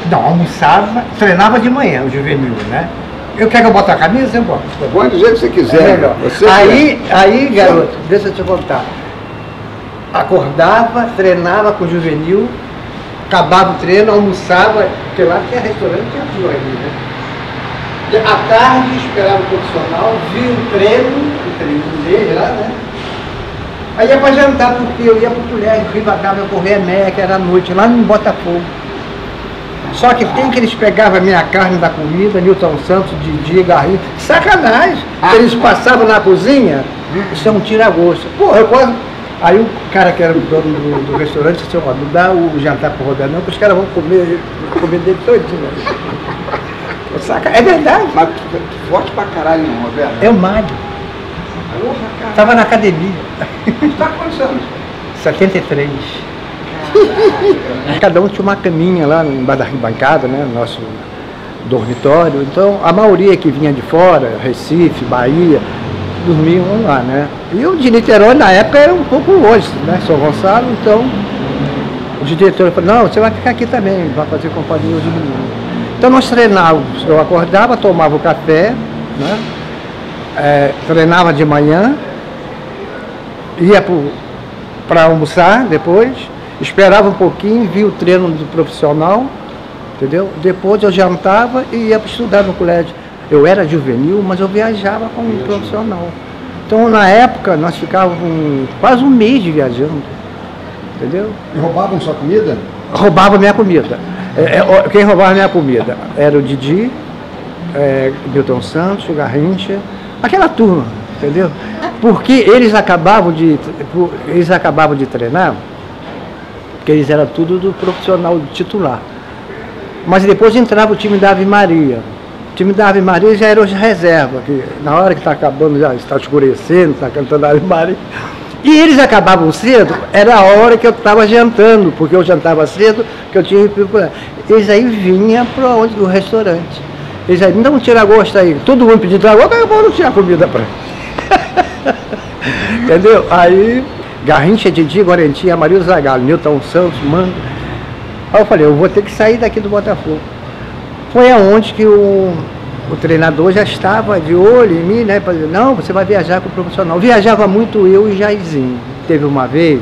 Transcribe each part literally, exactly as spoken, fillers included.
Não, almoçava, treinava de manhã, o juvenil, né? Eu quero que eu bote a camisa, eu boto. Põe do jeito que você quiser. É melhor. Você aí, aí, garoto, deixa eu te contar. Acordava, treinava com o juvenil, acabava o treino, almoçava, porque lá tinha restaurante, tinha tudo ali, né? E à tarde esperava o profissional, via o treino, o treino dele lá, né? Aí ia para jantar, porque eu ia para o Colégio, Rivadavia, Correia Meia, que era à noite, lá no Botafogo. Só que tem que eles pegavam a minha carne da comida, Nilton Santos, Didi, Garrinho, sacanagem. Ah, eles passavam na cozinha, isso é um tira-gosto. Pô, eu quase... Aí o cara que era o dono do, do restaurante disse, ó, não dá o jantar pro Roberto não, que os caras vão comer a comida dele todinho. Saca? É verdade. Mas tu forte pra caralho, não, Roberto? É o Mário. Porra, cara. Tava na academia. Tá com quantos anos? setenta e três. Cada um tinha uma caminha lá embaixo da arquibancada, né, no nosso dormitório. Então, a maioria que vinha de fora, Recife, Bahia, dormiam lá, né? E o de Niterói, na época, era um pouco longe, né, São Gonçalo. Então, o diretor falou, não, você vai ficar aqui também, vai fazer companhia aos meninos. Então, nós treinávamos. Eu acordava, tomava o café, né, é, treinava de manhã, ia para almoçar depois, esperava um pouquinho, via o treino do profissional, entendeu? Depois eu jantava e ia estudar no colégio. Eu era juvenil, mas eu viajava como um profissional. Então, na época, nós ficávamos um, quase um mês viajando, entendeu? E roubavam sua comida? Roubava minha comida. É, é, quem roubava minha comida era o Didi, é, Nilton Santos, o Garrincha, aquela turma, entendeu? Porque eles acabavam de, eles acabavam de treinar, porque eles eram tudo do profissional titular. Mas depois entrava o time da Ave Maria. O time da Ave Maria já era hoje reserva, que na hora que está acabando, já está escurecendo, está cantando a Ave Maria. E eles acabavam cedo, era a hora que eu estava jantando, porque eu jantava cedo, que eu tinha que procurar. Eles aí vinham para onde? O restaurante. Eles aí, não tira gosto aí. Todo mundo pedindo tragosto, eu não tinha comida para entendeu? Aí, Garrincha, Didi, Guarentinha, Maria Zagallo, Nilton Santos, Manga. Aí eu falei, eu vou ter que sair daqui do Botafogo. Foi aonde que o, o treinador já estava de olho em mim, né? Para dizer, não, você vai viajar com o profissional. Viajava muito eu e Jairzinho. Teve uma vez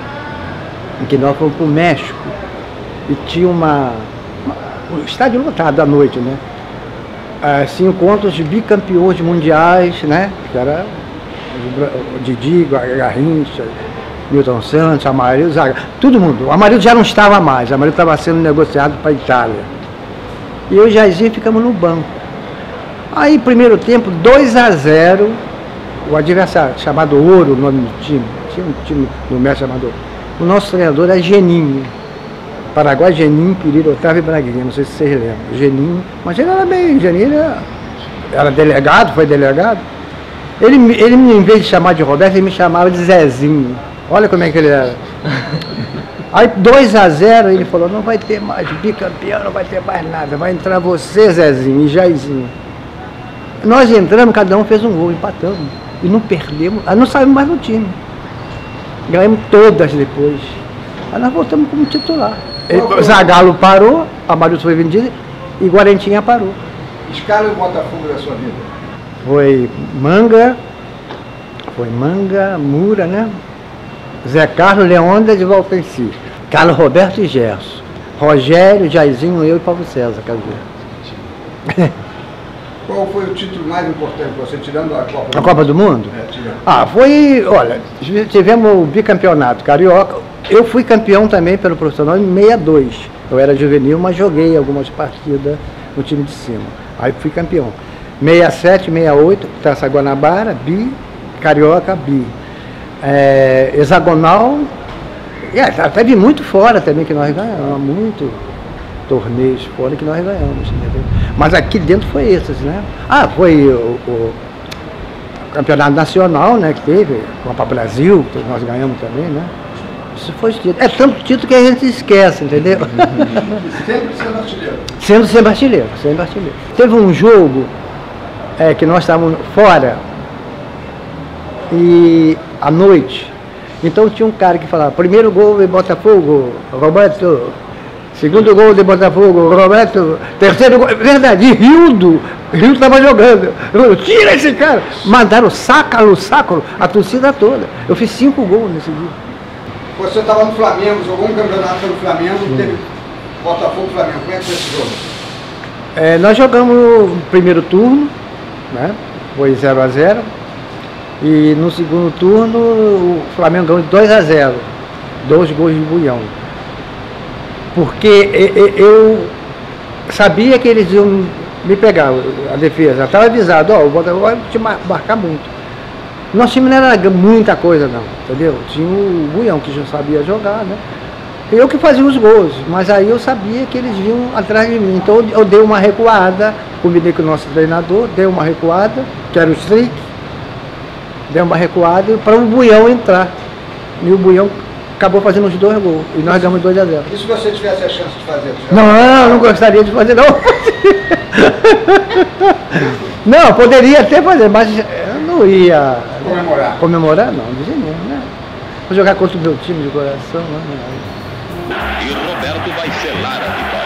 em que nós fomos para o México e tinha uma, uma... o estádio lotado à noite, né? Assim, encontros de bicampeões mundiais, né? Que era o Didi, Garrincha, Nilton Santos, Amarildo, Zaga, todo mundo. O Amarildo já não estava mais, o Amarildo estava sendo negociado para a Itália. E eu e o Jairzinho ficamos no banco. Aí, primeiro tempo, dois a zero, o adversário, chamado Ouro, o nome do time, tinha um time do México chamado Ouro. O nosso treinador é Geninho. Paraguai, Geninho, Pereira, Otávio e Braguinha, não sei se vocês lembram. Geninho, mas ele era bem, Geninho era, era delegado, foi delegado. Ele, ele, em vez de chamar de Roberto, ele me chamava de Zezinho. Olha como é que ele era. Aí, dois a zero, ele falou, não vai ter mais bicampeão, não vai ter mais nada, vai entrar você, Zezinho, e Jairzinho. Nós entramos, cada um fez um gol, empatamos. E não perdemos, aí não saímos mais no time. Ganhamos todas depois. Aí nós voltamos como titular. Ele, Zagallo parou, Amarildo foi vendido e Guarentinha parou. Escala o Botafogo da sua vida? Foi Manga, foi Manga, Mura, né? Zé Carlos, Leônidas e Valpenci. Carlos Roberto e Gerson. Rogério, Jairzinho, eu e Paulo César, quer dizer. Qual foi o título mais importante para você, tirando a Copa do A Copa do Mundo? É, tirando. Ah, foi, olha, tivemos o bicampeonato carioca. Eu fui campeão também pelo profissional em sessenta e dois. Eu era juvenil, mas joguei algumas partidas no time de cima. Aí fui campeão. sessenta e sete, sessenta e oito, Taça Guanabara, bi, carioca, bi. É, hexagonal, e até vi muito fora também que nós ganhamos, muito torneios fora que nós ganhamos, entendeu? Mas aqui dentro foi esses, né? Ah, foi o, o campeonato nacional, né, que teve, Copa Brasil, que nós ganhamos também, né? Isso foi título. É tanto título que a gente esquece, entendeu? Sempre sendo artilheiro. Sendo sempre artilheiro, sempre artilheiro. Teve um jogo é, que nós estávamos fora e à noite, então tinha um cara que falava, primeiro gol em Botafogo, Roberto. Segundo gol de Botafogo, Roberto. Terceiro gol, verdade, Rildo. Rildo estava jogando. Eu, tira esse cara. Mandaram saca-lo, saca-lo, a torcida toda. Eu fiz cinco gols nesse dia. Você estava no Flamengo, jogou um campeonato pelo Flamengo, Sim. teve Botafogo e Flamengo. Como é que foi esse jogo? É, nós jogamos o primeiro turno, né? Foi zero a zero. E no segundo turno o Flamengo ganhou de dois a zero. Dois gols de Buião. Porque eu sabia que eles iam me pegar, a defesa. Estava avisado, ó, o Botafogo vai te marcar muito. Nosso time não era muita coisa não, entendeu? Tinha o Buião que já sabia jogar, né? Eu que fazia os gols, mas aí eu sabia que eles vinham atrás de mim. Então eu dei uma recuada, combinei com o nosso treinador, dei uma recuada, que era o Strick, dei uma recuada para o Buião entrar. E o Buião acabou fazendo os dois gols. E nós ganhamos dois a zero. E se você tivesse a chance de fazer? Não, não, não gostaria de fazer, não. Não, poderia até fazer, mas eu não ia comemorar. Comemorar, não, de jeito nenhum, né? Vou jogar contra o meu time de coração, não. E Roberto vai selar a vitória.